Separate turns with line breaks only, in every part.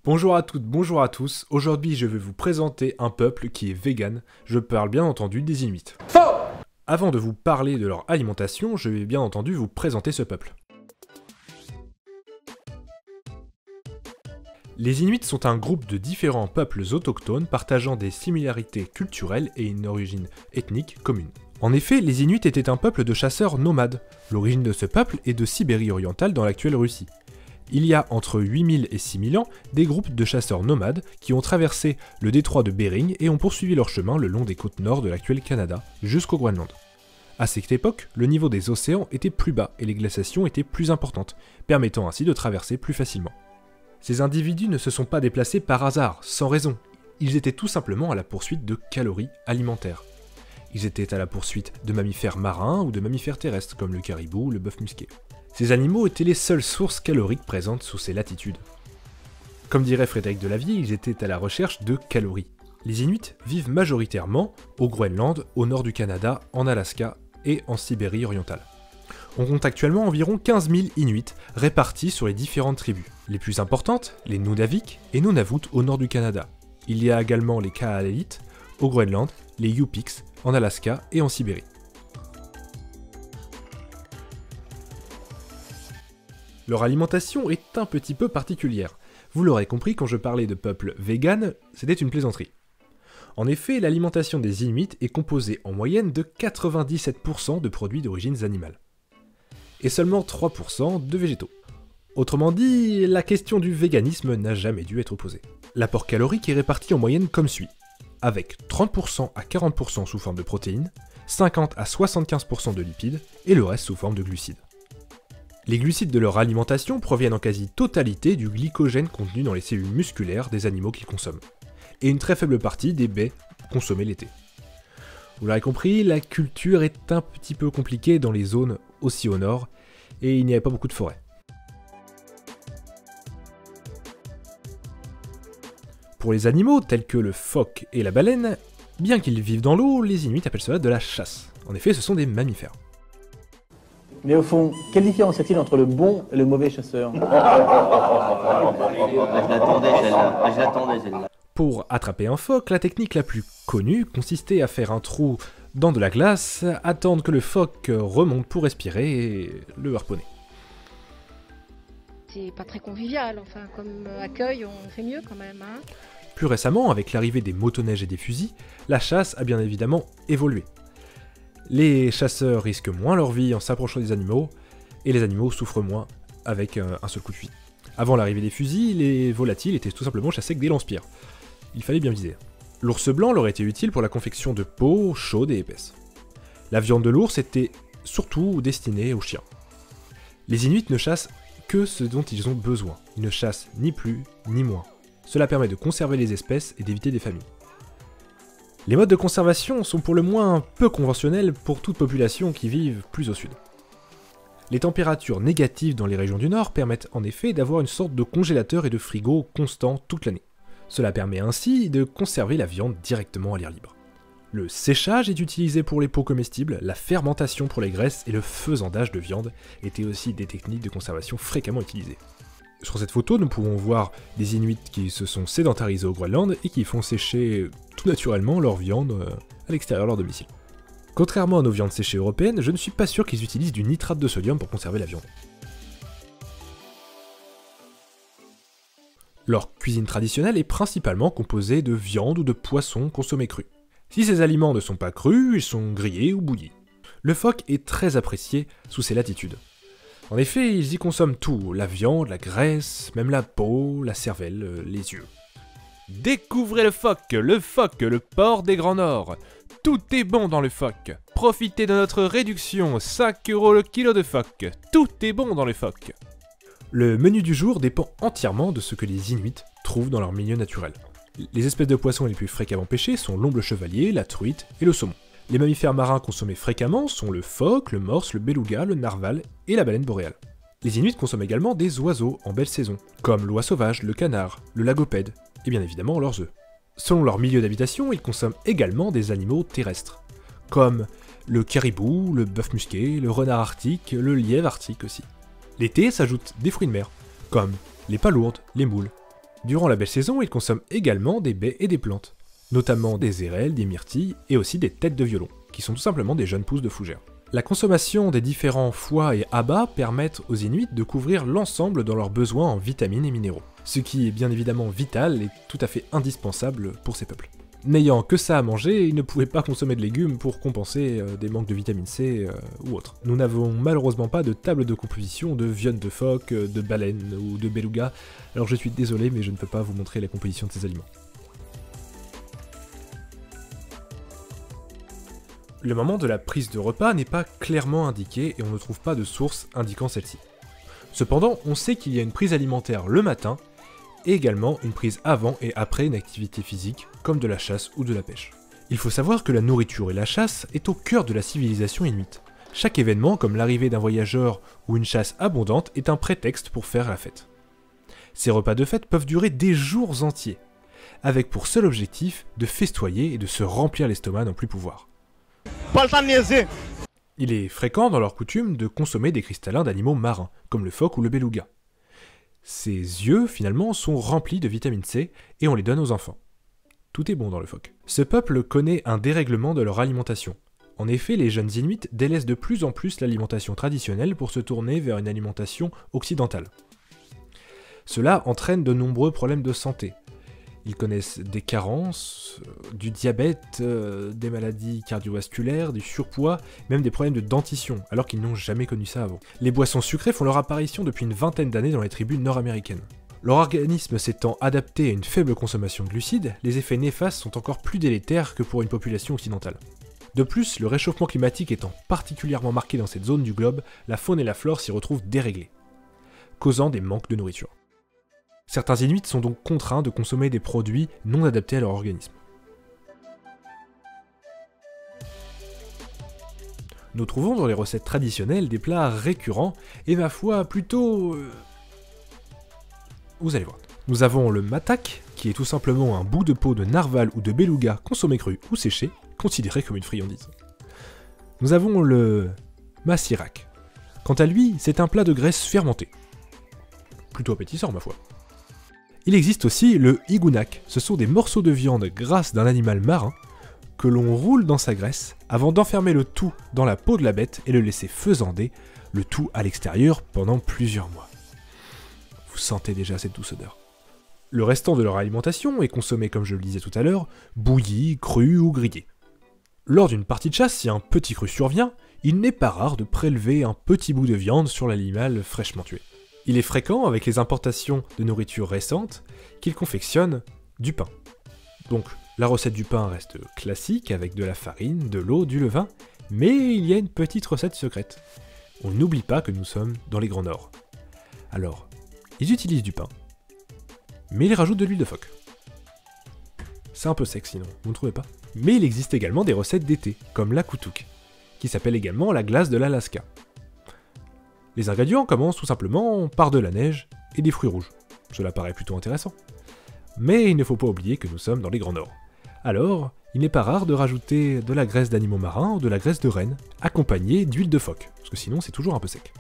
Bonjour à toutes, bonjour à tous. Aujourd'hui, je vais vous présenter un peuple qui est vegan. Je parle bien entendu des Inuits. Faux! Avant de vous parler de leur alimentation, je vais bien entendu vous présenter ce peuple. Les Inuits sont un groupe de différents peuples autochtones partageant des similarités culturelles et une origine ethnique commune. En effet, les Inuits étaient un peuple de chasseurs nomades. L'origine de ce peuple est de Sibérie orientale dans l'actuelle Russie. Il y a entre 8000 et 6000 ans des groupes de chasseurs nomades qui ont traversé le détroit de Bering et ont poursuivi leur chemin le long des côtes nord de l'actuel Canada jusqu'au Groenland. À cette époque, le niveau des océans était plus bas et les glaciations étaient plus importantes, permettant ainsi de traverser plus facilement. Ces individus ne se sont pas déplacés par hasard, sans raison. Ils étaient tout simplement à la poursuite de calories alimentaires. Ils étaient à la poursuite de mammifères marins ou de mammifères terrestres comme le caribou ou le bœuf musqué. Ces animaux étaient les seules sources caloriques présentes sous ces latitudes. Comme dirait Frédéric Delavier, ils étaient à la recherche de calories. Les Inuits vivent majoritairement au Groenland, au nord du Canada, en Alaska et en Sibérie orientale. On compte actuellement environ 15 000 Inuits répartis sur les différentes tribus. Les plus importantes, les Nunavik et Nunavut au nord du Canada. Il y a également les Kaalelit au Groenland, les Yup'ik en Alaska et en Sibérie. Leur alimentation est un petit peu particulière. Vous l'aurez compris, quand je parlais de peuple vegan, c'était une plaisanterie. En effet, l'alimentation des Inuits est composée en moyenne de 97% de produits d'origine animale. Et seulement 3% de végétaux. Autrement dit, la question du véganisme n'a jamais dû être posée. L'apport calorique est réparti en moyenne comme suit, avec 30% à 40% sous forme de protéines, 50 à 75% de lipides, et le reste sous forme de glucides. Les glucides de leur alimentation proviennent en quasi-totalité du glycogène contenu dans les cellules musculaires des animaux qu'ils consomment, et une très faible partie des baies consommées l'été. Vous l'aurez compris, la culture est un petit peu compliquée dans les zones aussi au nord, et il n'y avait pas beaucoup de forêts. Pour les animaux tels que le phoque et la baleine, bien qu'ils vivent dans l'eau, les Inuits appellent cela de la chasse. En effet, ce sont des mammifères.
Mais au fond, quelle différence y a-t-il entre le bon et le mauvais chasseur?
Je l'attendais celle-là.
Pour attraper un phoque, la technique la plus connue consistait à faire un trou dans de la glace, attendre que le phoque remonte pour respirer et le harponner.
C'est pas très convivial, enfin comme accueil on fait mieux quand même. Hein.
Plus récemment, avec l'arrivée des motoneiges et des fusils, la chasse a bien évidemment évolué. Les chasseurs risquent moins leur vie en s'approchant des animaux, et les animaux souffrent moins avec un seul coup de fusil. Avant l'arrivée des fusils, les volatiles étaient tout simplement chassés avec des lance-pierres. Il fallait bien viser. L'ours blanc leur était utile pour la confection de peaux chaudes et épaisses. La viande de l'ours était surtout destinée aux chiens. Les Inuits ne chassent que ce dont ils ont besoin. Ils ne chassent ni plus ni moins. Cela permet de conserver les espèces et d'éviter des famines. Les modes de conservation sont pour le moins peu conventionnels pour toute population qui vive plus au sud. Les températures négatives dans les régions du nord permettent en effet d'avoir une sorte de congélateur et de frigo constant toute l'année. Cela permet ainsi de conserver la viande directement à l'air libre. Le séchage est utilisé pour les peaux comestibles, la fermentation pour les graisses et le faisandage de viande étaient aussi des techniques de conservation fréquemment utilisées. Sur cette photo, nous pouvons voir des Inuits qui se sont sédentarisés au Groenland et qui font sécher tout naturellement leur viande à l'extérieur de leur domicile. Contrairement à nos viandes séchées européennes, je ne suis pas sûr qu'ils utilisent du nitrate de sodium pour conserver la viande. Leur cuisine traditionnelle est principalement composée de viande ou de poisson consommés crus. Si ces aliments ne sont pas crus, ils sont grillés ou bouillis. Le phoque est très apprécié sous ces latitudes. En effet, ils y consomment tout, la viande, la graisse, même la peau, la cervelle, les yeux. Découvrez le porc des Grands Nord. Tout est bon dans le phoque. Profitez de notre réduction, 5 € le kilo de phoque. Tout est bon dans le phoque. Le menu du jour dépend entièrement de ce que les Inuits trouvent dans leur milieu naturel. Les espèces de poissons les plus fréquemment pêchées sont l'omble chevalier, la truite et le saumon. Les mammifères marins consommés fréquemment sont le phoque, le morse, le beluga, le narval et la baleine boréale. Les Inuits consomment également des oiseaux en belle saison, comme l'oie sauvage, le canard, le lagopède, et bien évidemment leurs œufs. Selon leur milieu d'habitation, ils consomment également des animaux terrestres, comme le caribou, le bœuf musqué, le renard arctique, le lièvre arctique aussi. L'été s'ajoutent des fruits de mer, comme les palourdes, les moules Durant la belle saison, ils consomment également des baies et des plantes, notamment des érelles, des myrtilles et aussi des têtes de violon, qui sont tout simplement des jeunes pousses de fougères. La consommation des différents foies et abats permettent aux Inuits de couvrir l'ensemble de leurs besoins en vitamines et minéraux, ce qui est bien évidemment vital et tout à fait indispensable pour ces peuples. N'ayant que ça à manger, ils ne pouvaient pas consommer de légumes pour compenser des manques de vitamine C ou autres. Nous n'avons malheureusement pas de table de composition de viande de phoque, de baleine ou de beluga, alors je suis désolé mais je ne peux pas vous montrer la composition de ces aliments. Le moment de la prise de repas n'est pas clairement indiqué et on ne trouve pas de source indiquant celle-ci. Cependant, on sait qu'il y a une prise alimentaire le matin, et également une prise avant et après une activité physique, comme de la chasse ou de la pêche. Il faut savoir que la nourriture et la chasse est au cœur de la civilisation inuite. Chaque événement, comme l'arrivée d'un voyageur ou une chasse abondante, est un prétexte pour faire la fête. Ces repas de fête peuvent durer des jours entiers, avec pour seul objectif de festoyer et de se remplir l'estomac n'en plus pouvoir.
Pas le temps de niaiser.
Il est fréquent dans leur coutume de consommer des cristallins d'animaux marins, comme le phoque ou le beluga. Ces yeux, finalement, sont remplis de vitamine C et on les donne aux enfants. Tout est bon dans le phoque. Ce peuple connaît un dérèglement de leur alimentation. En effet, les jeunes Inuits délaissent de plus en plus l'alimentation traditionnelle pour se tourner vers une alimentation occidentale. Cela entraîne de nombreux problèmes de santé. Ils connaissent des carences, du diabète, des maladies cardiovasculaires, du surpoids, même des problèmes de dentition, alors qu'ils n'ont jamais connu ça avant. Les boissons sucrées font leur apparition depuis une vingtaine d'années dans les tribus nord-américaines. Leur organisme s'étant adapté à une faible consommation de glucides, les effets néfastes sont encore plus délétères que pour une population occidentale. De plus, le réchauffement climatique étant particulièrement marqué dans cette zone du globe, la faune et la flore s'y retrouvent déréglées, causant des manques de nourriture. Certains Inuits sont donc contraints de consommer des produits non adaptés à leur organisme. Nous trouvons dans les recettes traditionnelles des plats récurrents et ma foi plutôt... Vous allez voir. Nous avons le matak, qui est tout simplement un bout de peau de narval ou de beluga consommé cru ou séché, considéré comme une friandise. Nous avons le masirak. Quant à lui, c'est un plat de graisse fermentée. Plutôt appétissant ma foi. Il existe aussi le higunak, ce sont des morceaux de viande grasse d'un animal marin que l'on roule dans sa graisse avant d'enfermer le tout dans la peau de la bête et le laisser faisander, le tout à l'extérieur pendant plusieurs mois. Vous sentez déjà cette douce odeur. Le restant de leur alimentation est consommé comme je le disais tout à l'heure, bouilli, cru ou grillé. Lors d'une partie de chasse, si un petit cru survient, il n'est pas rare de prélever un petit bout de viande sur l'animal fraîchement tué. Il est fréquent, avec les importations de nourriture récentes, qu'ils confectionnent du pain. Donc, la recette du pain reste classique, avec de la farine, de l'eau, du levain, mais il y a une petite recette secrète. On n'oublie pas que nous sommes dans les Grands Nords. Alors, ils utilisent du pain, mais ils rajoutent de l'huile de phoque. C'est un peu sec sinon, vous ne trouvez pas? Mais il existe également des recettes d'été, comme la kutuk, qui s'appelle également la glace de l'Alaska. Les ingrédients commencent tout simplement par de la neige et des fruits rouges. Cela paraît plutôt intéressant. Mais il ne faut pas oublier que nous sommes dans les Grands Nords. Alors, il n'est pas rare de rajouter de la graisse d'animaux marins ou de la graisse de renne, accompagnée d'huile de phoque, parce que sinon c'est toujours un peu sec.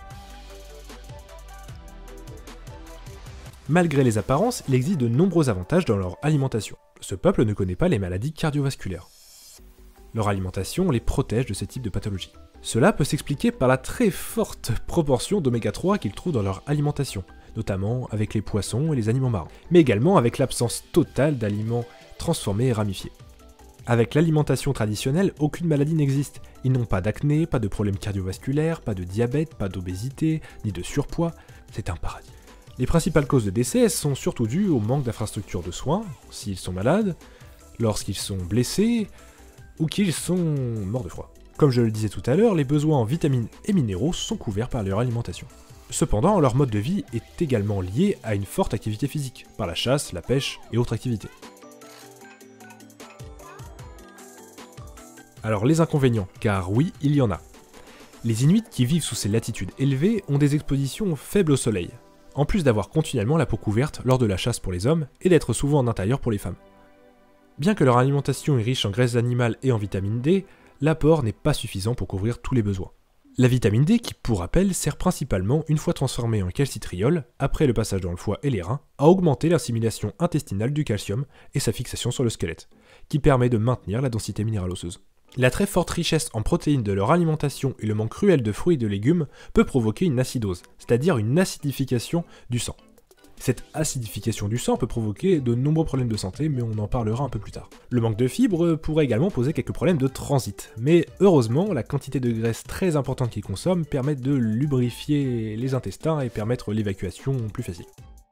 Malgré les apparences, il existe de nombreux avantages dans leur alimentation. Ce peuple ne connaît pas les maladies cardiovasculaires. Leur alimentation les protège de ce type de pathologie. Cela peut s'expliquer par la très forte proportion d'oméga 3 qu'ils trouvent dans leur alimentation, notamment avec les poissons et les animaux marins, mais également avec l'absence totale d'aliments transformés et ramifiés. Avec l'alimentation traditionnelle, aucune maladie n'existe. Ils n'ont pas d'acné, pas de problèmes cardiovasculaires, pas de diabète, pas d'obésité, ni de surpoids. C'est un paradis. Les principales causes de décès sont surtout dues au manque d'infrastructures de soins, s'ils sont malades, lorsqu'ils sont blessés, ou qu'ils sont morts de froid. Comme je le disais tout à l'heure, les besoins en vitamines et minéraux sont couverts par leur alimentation. Cependant, leur mode de vie est également lié à une forte activité physique, par la chasse, la pêche et autres activités. Alors les inconvénients, car oui, il y en a. Les Inuits qui vivent sous ces latitudes élevées ont des expositions faibles au soleil, en plus d'avoir continuellement la peau couverte lors de la chasse pour les hommes et d'être souvent en intérieur pour les femmes. Bien que leur alimentation est riche en graisses animales et en vitamine D, l'apport n'est pas suffisant pour couvrir tous les besoins. La vitamine D, qui pour rappel sert principalement, une fois transformée en calcitriol, après le passage dans le foie et les reins, à augmenter l'assimilation intestinale du calcium et sa fixation sur le squelette, qui permet de maintenir la densité minérale osseuse. La très forte richesse en protéines de leur alimentation et le manque cruel de fruits et de légumes peut provoquer une acidose, c'est-à-dire une acidification du sang. Cette acidification du sang peut provoquer de nombreux problèmes de santé, mais on en parlera un peu plus tard. Le manque de fibres pourrait également poser quelques problèmes de transit, mais heureusement, la quantité de graisse très importante qu'ils consomment permet de lubrifier les intestins et permettre l'évacuation plus facile.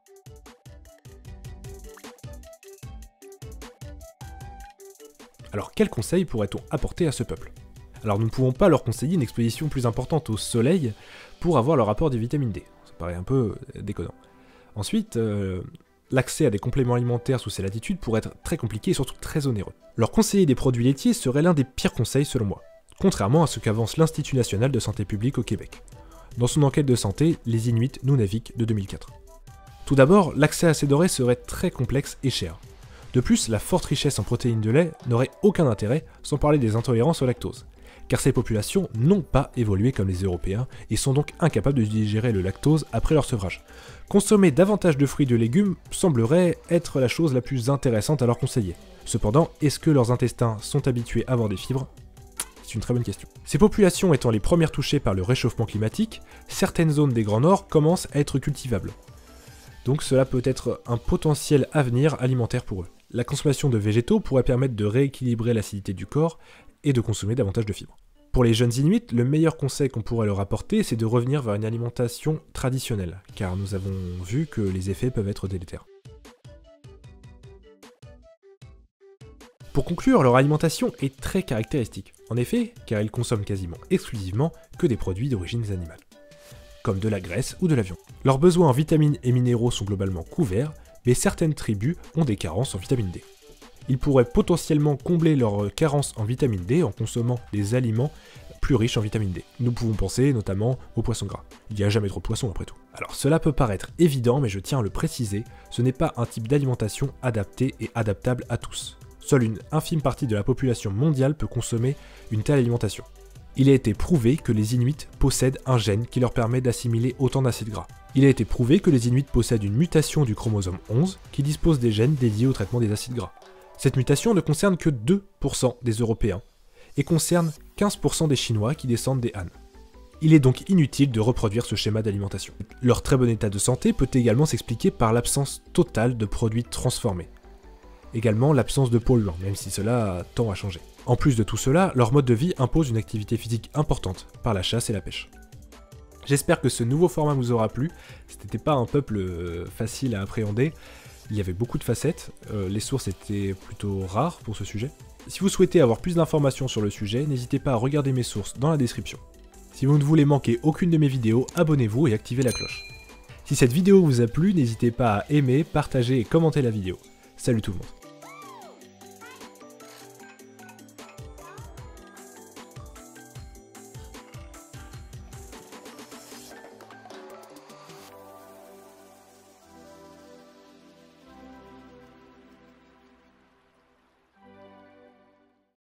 Alors quels conseils pourrait-on apporter à ce peuple? Alors nous ne pouvons pas leur conseiller une exposition plus importante au soleil pour avoir leur apport de vitamine D, ça paraît un peu déconnant. Ensuite, l'accès à des compléments alimentaires sous ces latitudes pourrait être très compliqué et surtout très onéreux. Leur conseiller des produits laitiers serait l'un des pires conseils selon moi, contrairement à ce qu'avance l'Institut national de santé publique au Québec. Dans son enquête de santé, les Inuits Nunavik de 2004. Tout d'abord, l'accès à ces denrées serait très complexe et cher. De plus, la forte richesse en protéines de lait n'aurait aucun intérêt, sans parler des intolérances au lactose, car ces populations n'ont pas évolué comme les Européens et sont donc incapables de digérer le lactose après leur sevrage. Consommer davantage de fruits et de légumes semblerait être la chose la plus intéressante à leur conseiller. Cependant, est-ce que leurs intestins sont habitués à avoir des fibres? C'est une très bonne question. Ces populations étant les premières touchées par le réchauffement climatique, certaines zones des Grands Nord commencent à être cultivables. Donc cela peut être un potentiel avenir alimentaire pour eux. La consommation de végétaux pourrait permettre de rééquilibrer l'acidité du corps et de consommer davantage de fibres. Pour les jeunes Inuits, le meilleur conseil qu'on pourrait leur apporter, c'est de revenir vers une alimentation traditionnelle, car nous avons vu que les effets peuvent être délétères. Pour conclure, leur alimentation est très caractéristique, en effet, car ils consomment quasiment exclusivement que des produits d'origine animale, comme de la graisse ou de la viande. Leurs besoins en vitamines et minéraux sont globalement couverts, mais certaines tribus ont des carences en vitamine D. Ils pourraient potentiellement combler leur carence en vitamine D en consommant des aliments plus riches en vitamine D. Nous pouvons penser notamment aux poissons gras. Il n'y a jamais trop de poissons après tout. Alors cela peut paraître évident, mais je tiens à le préciser, ce n'est pas un type d'alimentation adapté et adaptable à tous. Seule une infime partie de la population mondiale peut consommer une telle alimentation. Il a été prouvé que les Inuits possèdent un gène qui leur permet d'assimiler autant d'acides gras. Il a été prouvé que les Inuits possèdent une mutation du chromosome 11 qui dispose des gènes dédiés au traitement des acides gras. Cette mutation ne concerne que 2% des Européens et concerne 15% des Chinois qui descendent des Han. Il est donc inutile de reproduire ce schéma d'alimentation. Leur très bon état de santé peut également s'expliquer par l'absence totale de produits transformés. Également l'absence de polluants, même si cela tend à changer. En plus de tout cela, leur mode de vie impose une activité physique importante par la chasse et la pêche. J'espère que ce nouveau format vous aura plu. Ce n'était pas un peuple facile à appréhender. Il y avait beaucoup de facettes, les sources étaient plutôt rares pour ce sujet. Si vous souhaitez avoir plus d'informations sur le sujet, n'hésitez pas à regarder mes sources dans la description. Si vous ne voulez manquer aucune de mes vidéos, abonnez-vous et activez la cloche. Si cette vidéo vous a plu, n'hésitez pas à aimer, partager et commenter la vidéo. Salut tout le monde.